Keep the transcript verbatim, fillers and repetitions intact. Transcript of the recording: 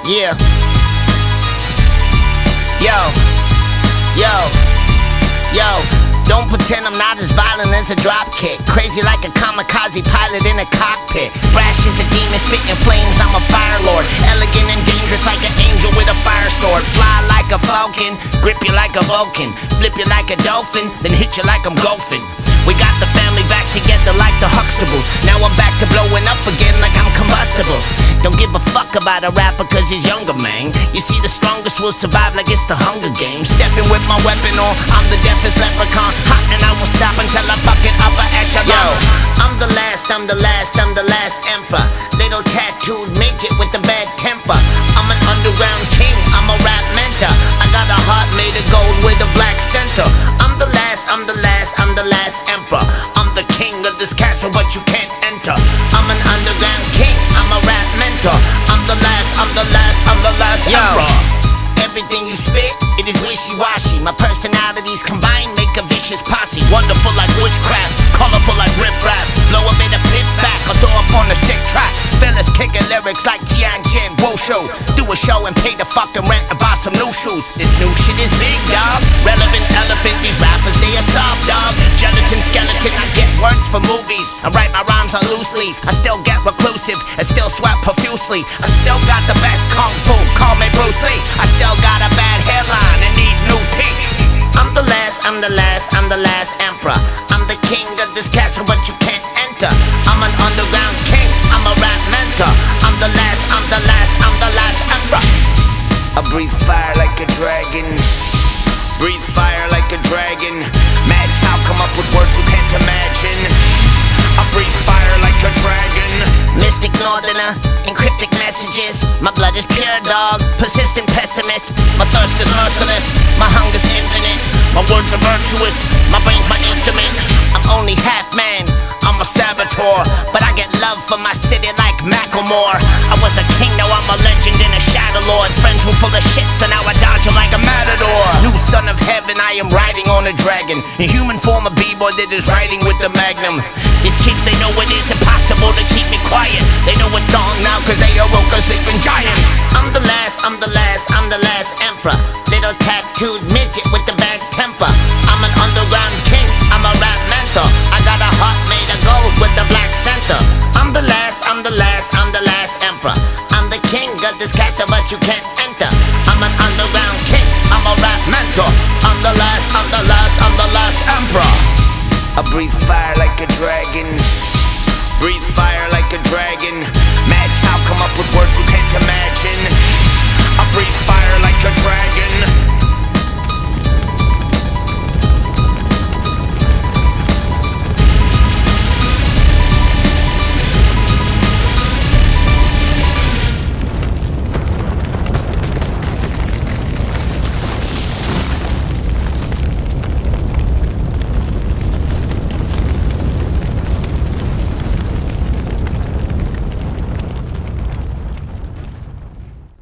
Yeah. Yo. Yo. Yo. Don't pretend I'm not as violent as a dropkick. Crazy like a kamikaze pilot in a cockpit. Brash as a demon, spitting flames, I'm a fire lord. Elegant and dangerous like an angel with a fire sword. Fly like a falcon, grip you like a Vulcan. Flip you like a dolphin, then hit you like I'm golfing. We got the family back together like the Huxtables. Now I'm back to blowing up again like I'm combustible. Don't give a fuck about a rapper cause he's younger, man. You see the strongest will survive like it's the Hunger Games. Stepping with my weapon on, I'm the deafest leprechaun. Hot and I won't stop until I fucking upper echelon. Yo, I'm the last, I'm the last, I'm the last emperor. Little tattooed midget with the bad temper. I'm an underground king, I'm a rap mentor. I got a heart made of gold with a black center. I'm the last, I'm the last, I'm the last emperor. I'm the king of this castle but you can't enter. I'm an underground king, I'm a rap mentor. I'm the last, I'm the last, I'm the last Yo. emperor. Everything you spit, it is wishy-washy. My personalities combined make a vicious posse. Wonderful like witchcraft, colorful like riff-raff. Blow a bit of piff back, I'll throw up on the sick track. Fellas kicking lyrics like Tianjin Wosho. Do a show and pay the fucking rent and buy some new shoes. This new shit is big, dog. Relevant elephant, these rappers, they are soft, dog. Gelatin, skeleton, I get words for movies. I write my rhymes on loose leaf. I still get reclusive and still sweat profusely. I still got the best kung fu, call me Bruce Lee. I still got a bad hairline and need new teeth. I'm the last, I'm the last, I'm the last emperor. I'm the king of this castle but you can't enter. I'm an underground king, I'm a rap mentor. I'm the last, I'm the last, I'm the last emperor. I breathe fire like a dragon. Breathe fire like a dragon. Madchild come up with words you can't imagine. I breathe fire like a dragon. Mystic northerner, encryptic messages. My blood is pure, dog, persistent pessimist. My thirst is merciless, my hunger's infinite. My words are virtuous, my brain's my instrument. I'm only half man, I'm a saboteur. But I get love for my city like Macklemore. I was a king, now I'm a legend and a shadow lord. Friends were full of shit, so now I dodge them like a matador. New son of heaven, I am riding on a dragon. In human form, a b-boy that is riding with the magnum. These kids, they know it is impossible to keep me quiet. They know it's on now cause they awoke a sleeping giant. I'm the last, I'm the last, I'm the last emperor. Little tattooed midget with the bad temper. I'm an underground king, I'm a rap mentor. I got a heart made of gold with the black center. I'm the last, I'm the last, I'm the last emperor. I'm the king of this castle but you can't enter. I'm an underground king, I'm a rap mentor. I'm the last, I'm the last, I'm the last emperor. I breathe fire like a dragon. Breathe fire like a dragon. Madchild come up with words you can't imagine.